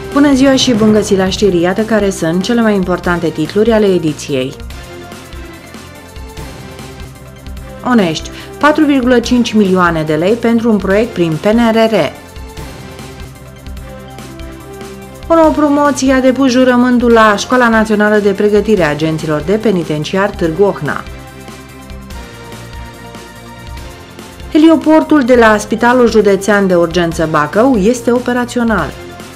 Bună ziua și bun găsit la știri, iată care sunt cele mai importante titluri ale ediției. Onești, 4,5 milioane de lei pentru un proiect prin PNRR. O nouă promoție a depus jurământul la Școala Națională de Pregătire a Agenților de Penitenciar Târgu Ocna. Helioportul de la Spitalul Județean de Urgență Bacău este operațional.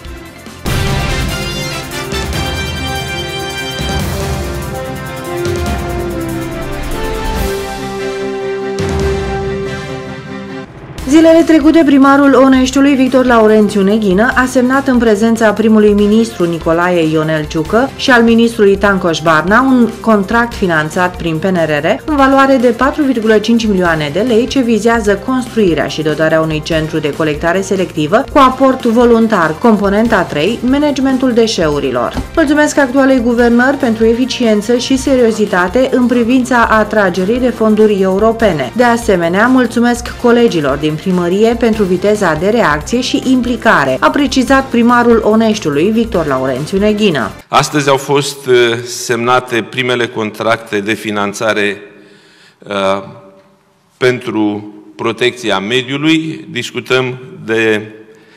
Zilele trecute, primarul Oneștiului, Victor Laurențiu Neghină, a semnat în prezența primului ministru Nicolae Ionel Ciucă și al ministrului Tancoș Barna un contract finanțat prin PNRR în valoare de 4,5 milioane de lei ce vizează construirea și dotarea unui centru de colectare selectivă cu aport voluntar, componenta 3, managementul deșeurilor. Mulțumesc actualei guvernări pentru eficiență și seriozitate în privința atragerii de fonduri europene. De asemenea, mulțumesc colegilor din primărie pentru viteza de reacție și implicare, a precizat primarul Oneștiului, Victor Laurențiu Neghină. Astăzi au fost semnate primele contracte de finanțare pentru protecția mediului. Discutăm de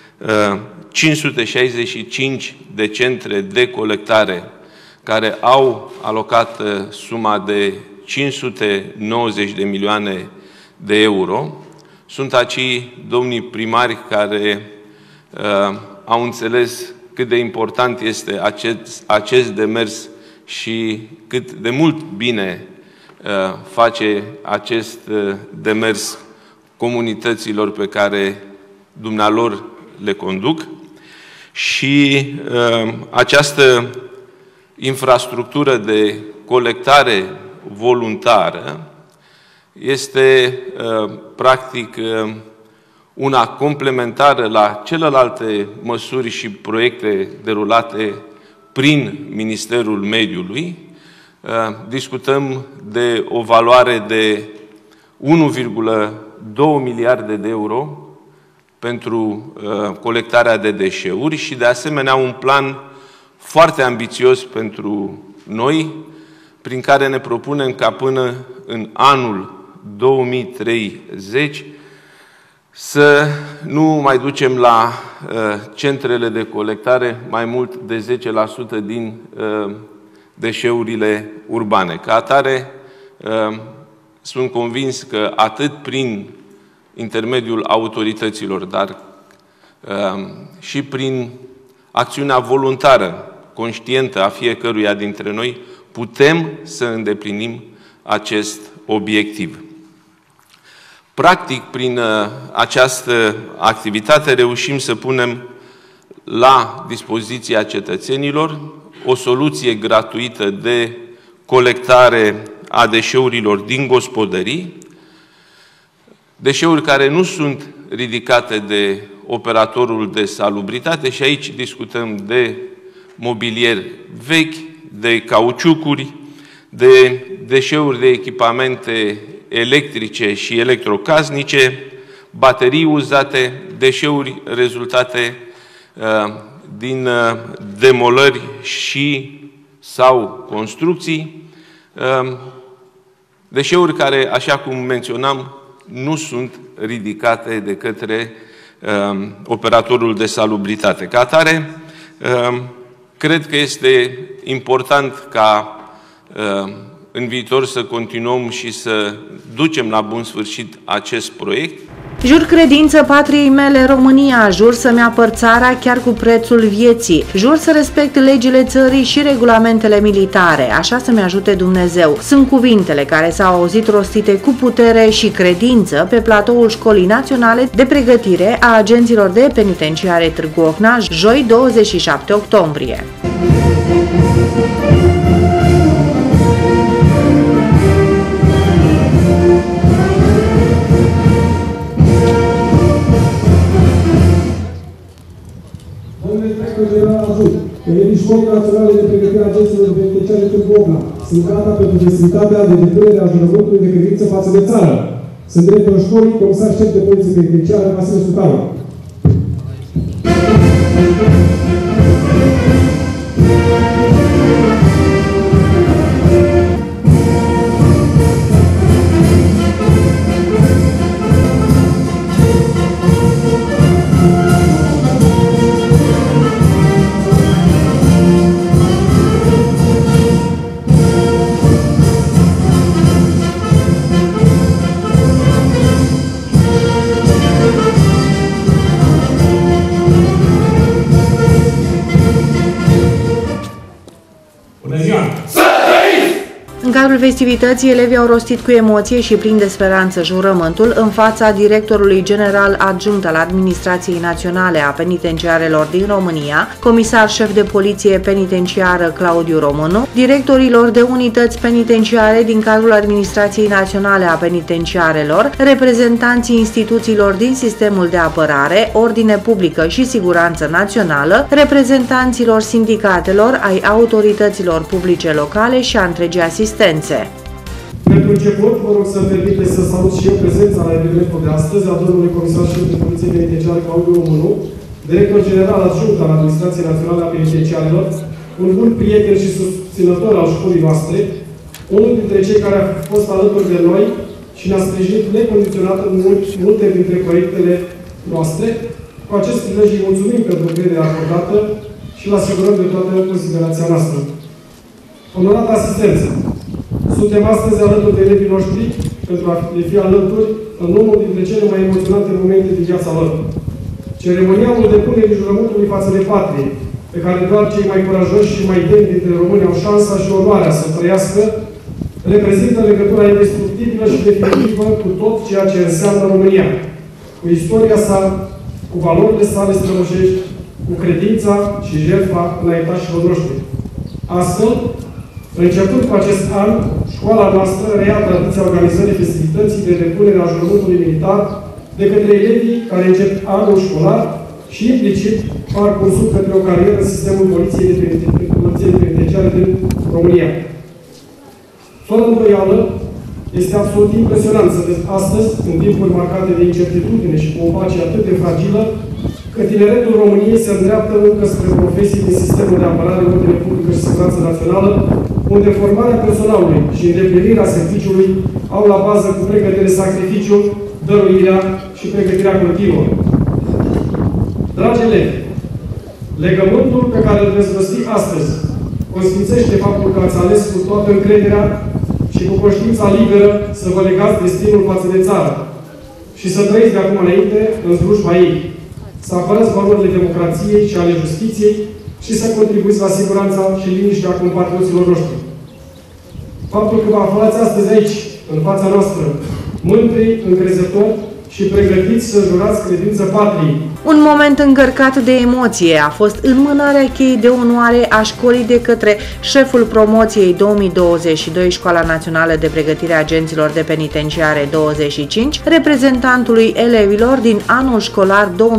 565 de centre de colectare care au alocat suma de 590 de milioane de euro. Sunt aici domnii primari care au înțeles cât de important este acest demers și cât de mult bine face acest demers comunităților pe care dumnealor le conduc. Și această infrastructură de colectare voluntară este practic una complementară la celelalte măsuri și proiecte derulate prin Ministerul Mediului. Discutăm de o valoare de 1,2 miliarde de euro pentru colectarea de deșeuri și de asemenea un plan foarte ambițios pentru noi, prin care ne propunem ca până în anul 2030 să nu mai ducem la centrele de colectare mai mult de 10% din deșeurile urbane. Ca atare, sunt convins că atât prin intermediul autorităților, dar și prin acțiunea voluntară, conștientă a fiecăruia dintre noi, putem să îndeplinim acest obiectiv. Practic, prin această activitate reușim să punem la dispoziția cetățenilor o soluție gratuită de colectare a deșeurilor din gospodării, deșeuri care nu sunt ridicate de operatorul de salubritate și aici discutăm de mobilier vechi, de cauciucuri, de deșeuri de echipamente electrice și electrocasnice, baterii uzate, deșeuri rezultate din demolări și sau construcții, deșeuri care, așa cum menționam, nu sunt ridicate de către operatorul de salubritate. Ca atare, cred că este important ca în viitor să continuăm și să ducem la bun sfârșit acest proiect. Jur credință patriei mele România, jur să-mi apăr țara chiar cu prețul vieții, jur să respect legile țării și regulamentele militare, așa să-mi ajute Dumnezeu. Sunt cuvintele care s-au auzit rostite cu putere și credință pe platoul Școlii Naționale de Pregătire a Agenților de Penitenciare Târgu Ocna, joi 27 octombrie. Elevii Școlii Naționale de Pregătire a Agenților de Penitenciare Târgu Ocna sunt gata pentru festivitatea de depunere a jurământului de credință față de țară. Sunt directorul școlii, comisar șef de poliție penitenciară, Vasile Sucanu. timpul festivității, elevii au rostit cu emoție și plin de speranță jurământul în fața directorului general adjunct al Administrației Naționale a Penitenciarelor din România, comisar șef de poliție penitenciară Claudiu Românu, directorilor de unități penitenciare din cadrul Administrației Naționale a Penitenciarelor, reprezentanții instituțiilor din sistemul de apărare, ordine publică și siguranță națională, reprezentanților sindicatelor, ai autorităților publice locale și a întregii asistențe. Pentru început, vă rog să-mi permiteți să salut și eu prezența la evenimentul de astăzi a domnului comisar șef de poliție penitenciară Claudiu Românu, director general adjunct al Administrației Naționale a Penitenciarelor, un bun prieten și susținător al școlii noastre, unul dintre cei care a fost alături de noi și ne-a sprijinit necondiționat în multe dintre proiectele noastre. Cu acest prilej îi mulțumim pentru încrederea acordată și îl asigurăm de toată considerația noastră. Onorată asistență! Suntem astăzi alături de elevii noștri pentru a le fi alături în unul dintre cele mai emoționante momente din viața lor. Ceremonialul depunerii jurământului față de patrie, pe care doar cei mai curajoși și mai demni dintre români au șansa și onoarea să trăiască, reprezintă legătura indestructibilă și definitivă cu tot ceea ce înseamnă România, cu istoria sa, cu valorile sale strămoșești, cu credința și jertfa înaintașilor noștri. Astfel, începând cu acest an, școala noastră reia tradiția organizării festivității de depunere a jurământului militar de către elevii care încep anul școlar și implicit parcursul către o carieră în sistemul poliției penitenciare din România. Fără îndoială, este absolut impresionant să vezi astăzi, în timpuri marcate de incertitudine și cu o pace atât de fragilă, că tineretul României se îndreaptă încă spre profesii din sistemul de apărare, ordine publică și siguranță națională, unde formarea personalului și îndeplinirea serviciului au la bază cu pregătire sacrificiu, dăruirea și pregătirea continuă. Dragi elevi, legământul pe care îl veți văsti astăzi consfințește faptul că ați ales cu toată încrederea și cu conștiința liberă să vă legați destinul față de țară și să trăiți de acum înainte în slujba ei, să apărați valorile democrației și ale justiției și să contribuiți la siguranța și liniștea compatrioților noștri. Faptul că vă aflați astăzi aici, în fața noastră, mândri, încrezători și pregătiți să jurați credință patriei. Un moment încărcat de emoție a fost înmânarea cheii de onoare a școlii de către șeful promoției 2022 Școala Națională de Pregătire a Agenților de Penitenciare 25, reprezentantului elevilor din anul școlar 2022-2023.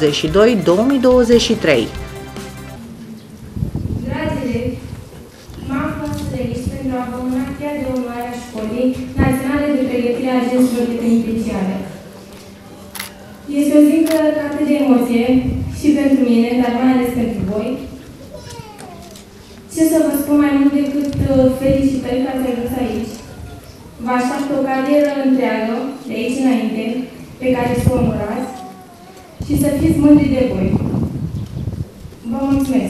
Dragi elevi, m-am aflat aici pentru a vă mâna cheia de onoare a Școlii Naționale de Pregătire a Agenților de Penitenciare. Este o zi încărcată de emoție și pentru mine, dar mai ales pentru voi. Ce să vă spun mai mult decât felicitări că ați ajuns aici. Vă așteaptă o carieră întreagă, de aici înainte, pe care să o onorați și să fiți mândri de voi. Vă mulțumesc!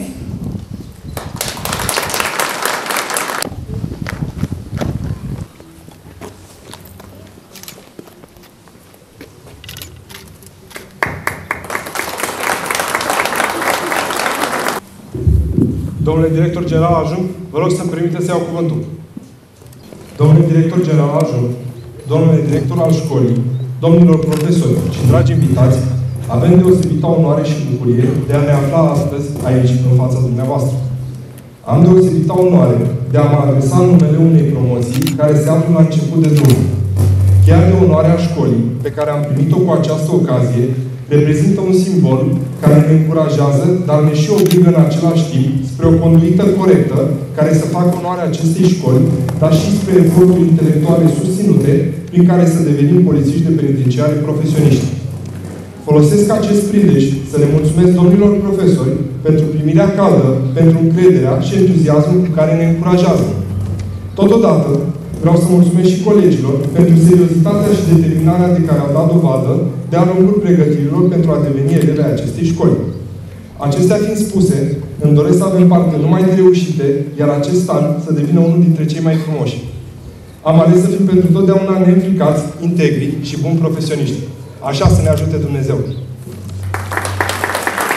Domnule director general adjunct, vă rog să-mi permiteți să iau cuvântul. Domnule director general adjunct, domnule director al școlii, domnilor profesori și dragi invitați, avem deosebită onoare și bucurie de a ne afla astăzi aici, în fața dumneavoastră. Am deosebită onoare de a mă adresa în numele unei promoții care se află la început de drum. Chiar de onoarea școlii, pe care am primit-o cu această ocazie, reprezintă un simbol care ne încurajează, dar ne și obligă în același timp spre o conduită corectă care să facă onoarea acestei școli, dar și spre eforturi intelectuale susținute prin care să devenim polițiști de penitenciare profesioniști. Folosesc acest prilej să le mulțumesc domnilor profesori pentru primirea caldă, pentru încrederea și entuziasmul cu care ne încurajează. Totodată, vreau să mulțumesc și colegilor pentru seriozitatea și determinarea de care au dat dovadă de-a lungul pregătirilor pentru a deveni elevi ai acestei școli. Acestea fiind spuse, îmi doresc să avem parte numai de reușite, iar acest an să devină unul dintre cei mai frumoși. Am ales să fim pentru totdeauna neînfricați, integri și buni profesioniști. Așa să ne ajute Dumnezeu!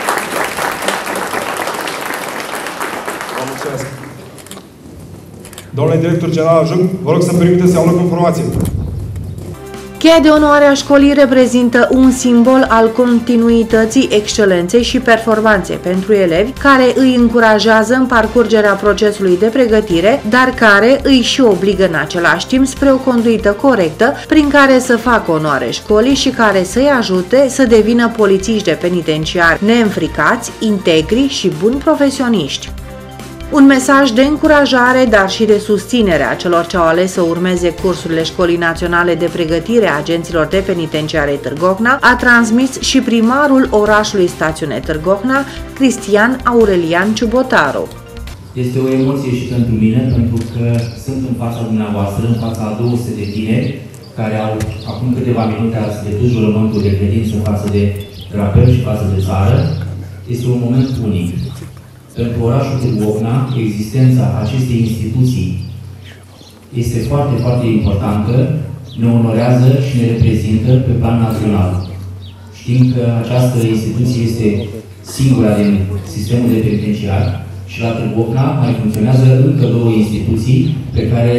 Vă mulțumesc! Domnule director general adjunct, vă rog să permiteți să iau loc informație. Cheia de onoare a școlii reprezintă un simbol al continuității, excelenței și performanței pentru elevi, care îi încurajează în parcurgerea procesului de pregătire, dar care îi și obligă în același timp spre o conduită corectă, prin care să facă onoare școlii și care să-i ajute să devină polițiști de penitenciari neînfricați, integri și buni profesioniști. Un mesaj de încurajare, dar și de susținere a celor ce au ales să urmeze cursurile Școlii Naționale de Pregătire a Agenților de Penitenciare Târgohna a transmis și primarul orașului Stațiune Târgohna, Cristian Aurelian Ciubotaru. Este o emoție și pentru mine, pentru că sunt în fața dumneavoastră, în fața a 200 de tineri care au acum câteva minute ați depus jurământul de credință față de drapel și față de țară. Este un moment unic. Pentru orașul Târgohna, existența acestei instituții este foarte, foarte importantă, ne onorează și ne reprezintă pe plan național. Știm că această instituție este singura din sistemul de penitenciar și la Târgohna mai funcționează încă 2 instituții cu care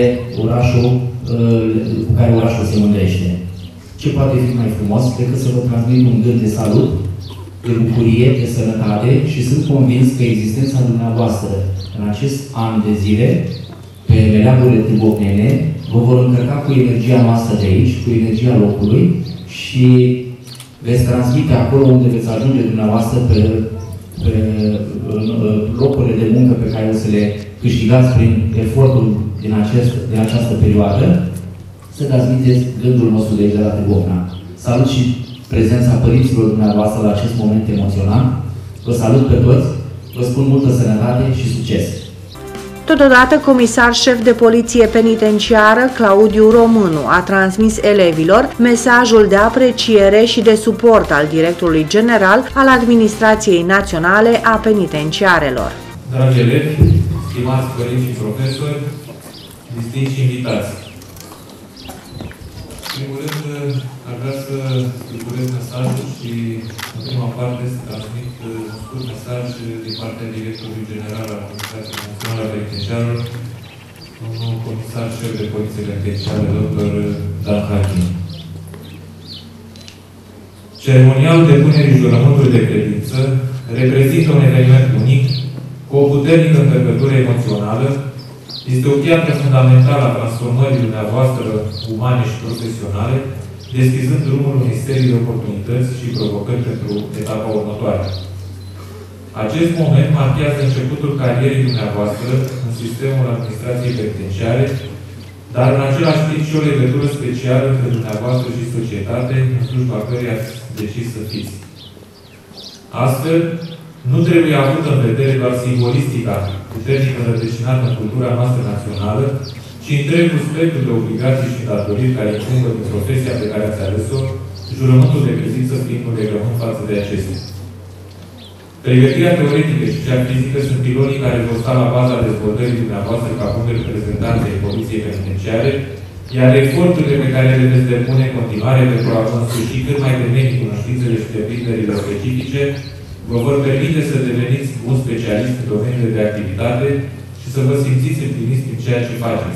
orașul se mândrește. Ce poate fi mai frumos decât să vă transmit un gând de salut, de bucurie, de sănătate și sunt convins că existența dumneavoastră în acest an de zile pe meleagurile târgohnene vă vor încărca cu energia noastră de aici, cu energia locului și veți transmite acolo unde veți ajunge dumneavoastră pe locurile de muncă pe care o să le câștigați prin efortul din această perioadă, să transmiteți gândul nostru de aici de la Târgohna. Salut și prezența părinților dumneavoastră la acest moment emoționant. Vă salut pe toți, vă spun multă sănătate și succes! Totodată, comisar șef de poliție penitenciară Claudiu Românu a transmis elevilor mesajul de apreciere și de suport al directorului general al Administrației Naționale a Penitenciarelor. Dragi elevi, stimați părinți și profesori, distinși invitați, în primul rând, aș vrea să distribuez mesajul și, în prima parte, să transmit un scurt mesaj din partea directorului general al Administrației Naționale a Penitenciarelor, domnul comisar șef de Poliție Penitenciară, dr. Dan Hachin. Ceremonialul depunerii jurământului de credință reprezintă un eveniment unic, cu o puternică încărcătură emoțională. Este o piatră fundamentală a transformării dumneavoastră umane și profesionale, deschizând drumul unei serii de oportunități și provocări pentru etapa următoare. Acest moment marchează începutul carierei dumneavoastră în sistemul administrației penitenciare, dar în același timp și o legătură specială între dumneavoastră și societate, în slujba căreia ați decis să fiți. Astfel, nu trebuie avută în vedere doar simbolistica puternică rădăcinată în cultura noastră națională, ci întregul spectru de obligații și datoriri care incumbă din profesia pe care ați ales-o, jurământul de credință fiind un legământ față de acestea. Pregătirea teoretică și cea fizică sunt pilonii care vor sta la baza dezvoltării dumneavoastră ca bun reprezentante ai Poliției Penitenciare, iar eforturile pe care le veți depune în continuare pentru a vă însuși cât mai temenic cunoștințele și deprinderile specifice, vă vor permite să deveniți un specialist în domeniile de activitate și să vă simțiți împliniți prin ceea ce faceți.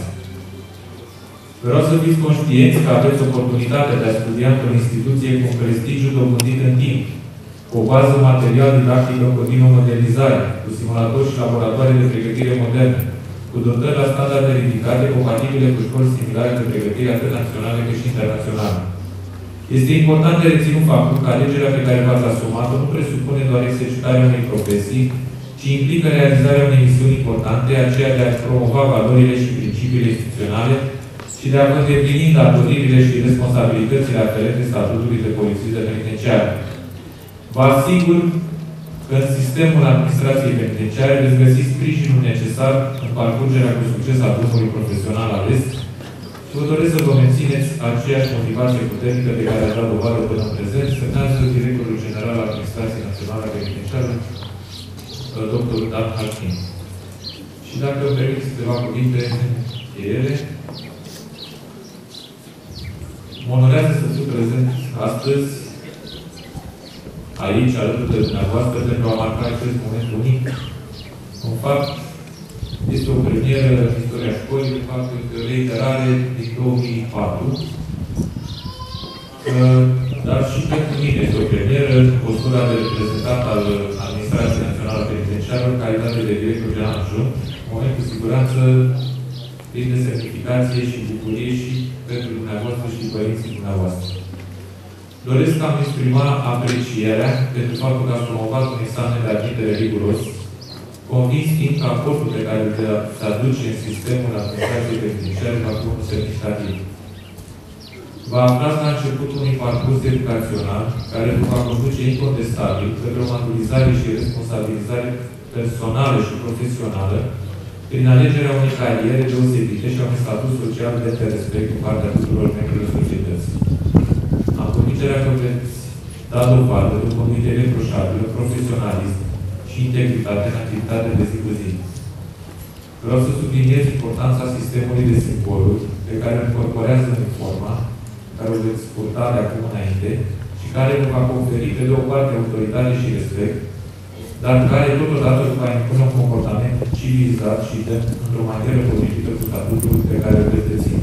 Vreau să fiți conștienți că aveți oportunitatea de a studia într-o instituție cu un prestigiu dobândit în timp, cu o bază material-didactică în continuă modernizare, cu simulatori și laboratoare de pregătire moderne, cu dotări la standarde ridicate, compatibile cu școli similare de pregătire atât naționale cât și internaționale. Este important de reținut faptul că alegerea pe care v-ați asumat-o nu presupune doar exercitarea unei profesii, ci implică realizarea unei misiuni importante, aceea de a promova valorile și principiile instituționale și de a vă îndeplini datoririle și responsabilitățile aferente statutului de polițist penitenciar. Vă asigur că în sistemul administrației penitenciare veți găsi sprijinul necesar în parcurgerea cu succes a drumului profesional ales și vă doresc să vă mențineți aceeași motivație puternică de care ați dat dovadă până în prezent, semnează directorul general al Administrației Naționale a Penitenciarelor, dr. Dan Hachin. Și dacă îmi permiteți câteva cuvinte ele, mă onorează să fiu prezent astăzi aici, alături de dumneavoastră, pentru a marca acest moment unic. În fapt, este o premieră în istoria școlii, de fapt, reiterare din 2004. Dar și pentru mine este o premieră, postura de reprezentant al Administrației Naționale a Penitenciarelor, în calitate de director general adjunct, în moment cu siguranță plin de semnificație și bucurie și pentru dumneavoastră și părinții dumneavoastră. Doresc să am exprima aprecierea pentru faptul că ați promovat un examen de admitere riguros, convins fiind că aportul pe care se aduce în sistemul administrației penitenciare va fi unul semnificativ. Vă aflați la începutul unui parcurs educațional care vă va conduce incontestabil către o maturizare și responsabilizare personală și profesională prin alegerea unei cariere deosebite și a unui statut social de respect din partea tuturor membrilor societății. Am convingerea că veți da dovadă de o conduită reproșabilă, profesionalism și integritate în activitatea de zi cu zi. Vreau să subliniez importanța sistemului de simboluri pe care îl incorporează uniforma, care o veți purta de acum înainte și care vă va conferi, pe de o parte, autoritate și respect, dar care totodată vă va impune un comportament civilizat și într-o manieră potrivită cu statutul pe care îl veți deține.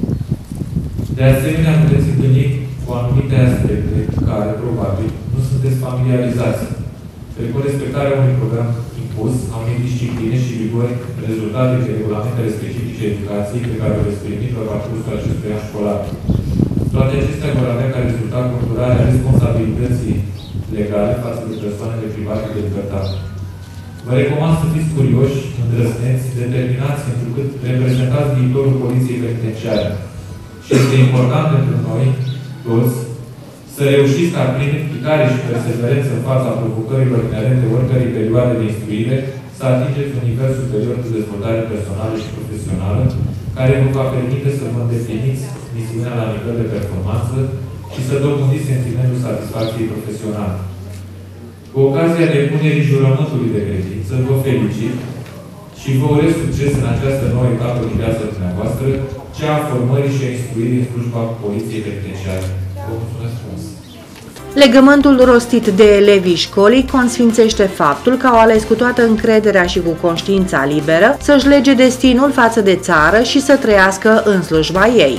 De asemenea, puteți întâlni cu anumite aspecte care, probabil, nu sunteți familiarizați, precum respectarea unui program impus, a unei discipline și vigori rezultate de regulamentele specifice educației pe care o veți primi pe parcursul acestui an școlar. Toate acestea vor avea ca rezultat conturarea responsabilității legale față de persoanele private de libertate. Vă recomand să fiți curioși, îndrăzneți, determinați, întrucât reprezentați viitorul Poliției Penitenciare. Și este important pentru noi, toți, să reușiți ca prin implicare și perseverență în fața provocărilor inerente oricărei perioade de instruire, să atingeți un nivel superior de dezvoltare personală și profesională, care vă va permite să vă îndepliniți misiunea la nivel de performanță și să dobândiți sentimentul satisfacției profesionale. Cu ocazia depunerii jurământului de credință, vă felicit și vă urez succes în această nouă etapă din viața dumneavoastră, cea a formării și a instruirii în slujba Poliției Penitenciare. Vă mulțumesc frumos! Legământul rostit de elevii școlii consfințește faptul că au ales cu toată încrederea și cu conștiința liberă să-și lege destinul față de țară și să trăiască în slujba ei.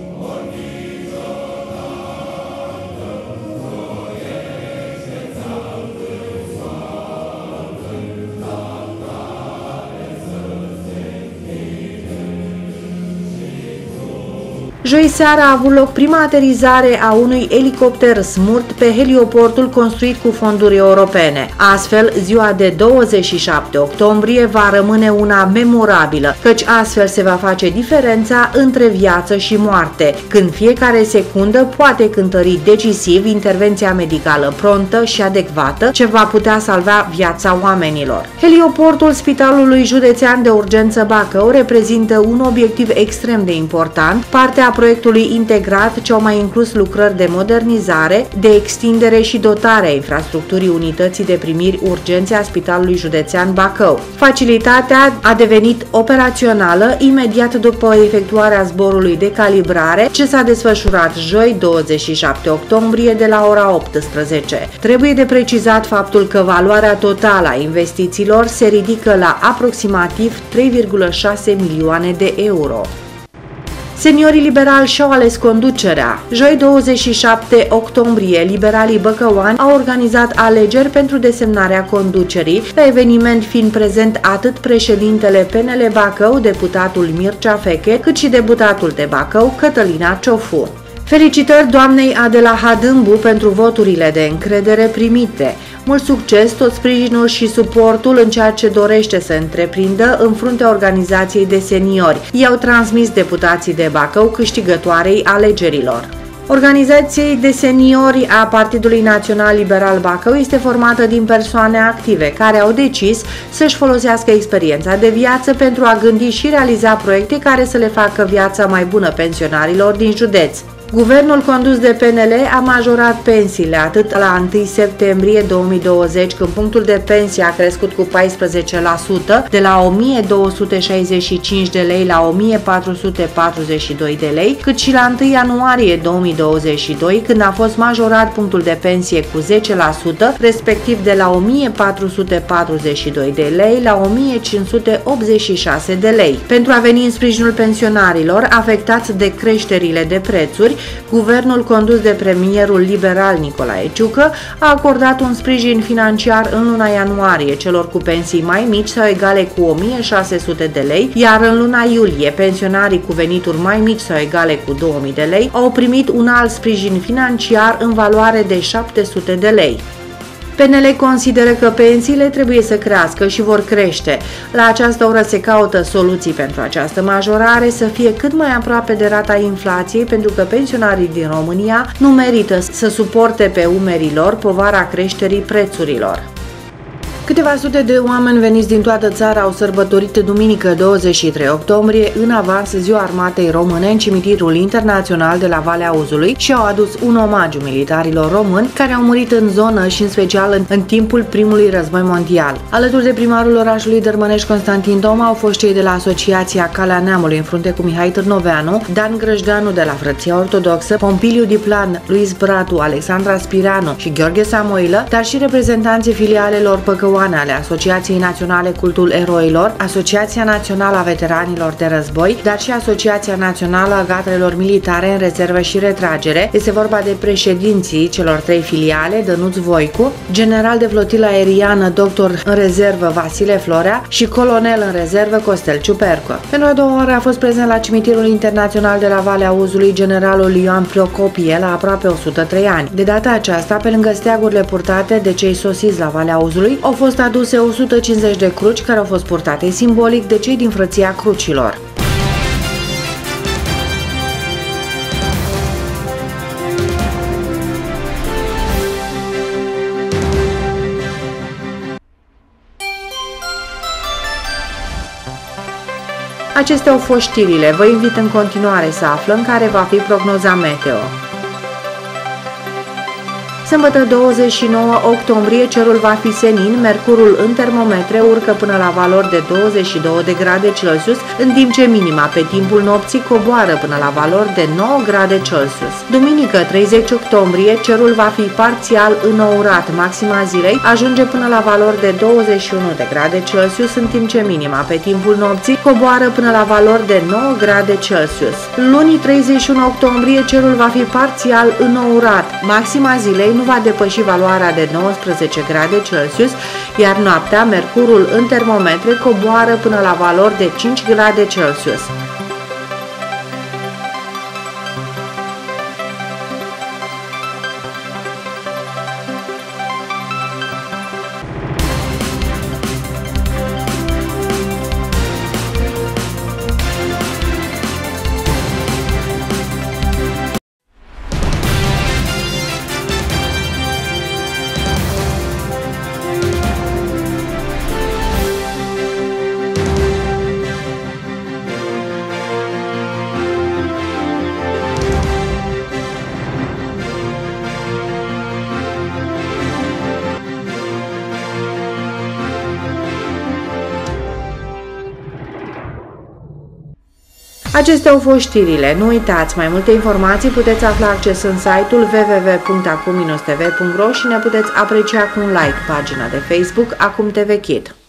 Joi seara a avut loc prima aterizare a unui elicopter smurt pe helioportul construit cu fonduri europene. Astfel, ziua de 27 octombrie va rămâne una memorabilă, căci astfel se va face diferența între viață și moarte, când fiecare secundă poate cântări decisiv intervenția medicală prontă și adecvată ce va putea salva viața oamenilor. Helioportul Spitalului Județean de Urgență Bacău reprezintă un obiectiv extrem de important, partea proiectului integrat ce au mai inclus lucrări de modernizare, de extindere și dotare a infrastructurii unității de primiri urgențe a Spitalului Județean Bacău. Facilitatea a devenit operațională imediat după efectuarea zborului de calibrare ce s-a desfășurat joi 27 octombrie de la ora 18. Trebuie de precizat faptul că valoarea totală a investițiilor se ridică la aproximativ 3,6 milioane de euro. Seniorii liberali și-au ales conducerea. Joi 27 octombrie, liberalii băcăuani au organizat alegeri pentru desemnarea conducerii, la eveniment fiind prezent atât președintele PNL Bacău, deputatul Mircea Feche, cât și deputatul de Bacău, Cătălina Ciofu. Felicitări doamnei Adela Hadâmbu pentru voturile de încredere primite. Mult succes, tot sprijinul și suportul în ceea ce dorește să întreprindă în fruntea organizației de seniori. I-au transmis deputații de Bacău câștigătoarei alegerilor. Organizația de seniori a Partidului Național Liberal Bacău este formată din persoane active care au decis să-și folosească experiența de viață pentru a gândi și realiza proiecte care să le facă viața mai bună pensionarilor din județ. Guvernul condus de PNL a majorat pensiile atât la 1 septembrie 2020, când punctul de pensie a crescut cu 14%, de la 1265 de lei la 1442 de lei, cât și la 1 ianuarie 2022, când a fost majorat punctul de pensie cu 10%, respectiv de la 1442 de lei la 1586 de lei. Pentru a veni în sprijinul pensionarilor afectați de creșterile de prețuri, guvernul condus de premierul liberal Nicolae Ciucă a acordat un sprijin financiar în luna ianuarie celor cu pensii mai mici sau egale cu 1600 de lei, iar în luna iulie pensionarii cu venituri mai mici sau egale cu 2000 de lei au primit un alt sprijin financiar în valoare de 700 de lei. PNL consideră că pensiile trebuie să crească și vor crește. La această oră se caută soluții pentru această majorare să fie cât mai aproape de rata inflației, pentru că pensionarii din România nu merită să suporte pe umerii lor povara creșterii prețurilor. Câteva sute de oameni veniți din toată țara au sărbătorit duminică 23 octombrie în avans Ziua Armatei Române în Cimitirul Internațional de la Valea Uzului și au adus un omagiu militarilor români care au murit în zonă și în special în timpul primului război mondial. Alături de primarul orașului Dărmănești Constantin Toma au fost cei de la Asociația Calea Neamului în frunte cu Mihai Târnoveanu, Dan Grăjdanu de la Frăția Ortodoxă, Pompiliu Diplan, Luis Bratu, Alexandra Spiranu și Gheorghe Samoilă, dar și reprezentanții filialelor Păcău ale Asociației Naționale Cultul Eroilor, Asociația Națională a Veteranilor de Război, dar și Asociația Națională a Gardelor Militare în Rezervă și Retragere. Este vorba de președinții celor trei filiale, Dănuț Voicu, general de flotilă aeriană, doctor în rezervă Vasile Florea și colonel în rezervă Costel Ciupercă. Pentru a doua oră a fost prezent la Cimitirul Internațional de la Valea Uzului generalul Ioan Procopie, la aproape 103 ani. De data aceasta, pe lângă steagurile purtate de cei sosiți la Valea Uzului, au fost aduse 150 de cruci care au fost purtate simbolic de cei din Frăția Crucilor. Acestea au fost știrile. Vă invit în continuare să aflăm care va fi prognoza meteo. Sâmbătă 29 octombrie cerul va fi senin, mercurul în termometre urcă până la valori de 22 de grade Celsius, în timp ce minima pe timpul nopții coboară până la valori de 9 grade Celsius. Duminică 30 octombrie cerul va fi parțial înourat, maxima zilei ajunge până la valori de 21 de grade Celsius, în timp ce minima pe timpul nopții coboară până la valori de 9 grade Celsius. Luni 31 octombrie cerul va fi parțial înourat, maxima zilei nu va depăși valoarea de 19 grade Celsius, iar noaptea mercurul în termometre coboară până la valori de 5 grade Celsius. Acestea au fost știrile. Nu uitați, mai multe informații puteți afla accesând site-ul www.acum-tv.ro și ne puteți aprecia cu un like pagina de Facebook Acum TV Kid.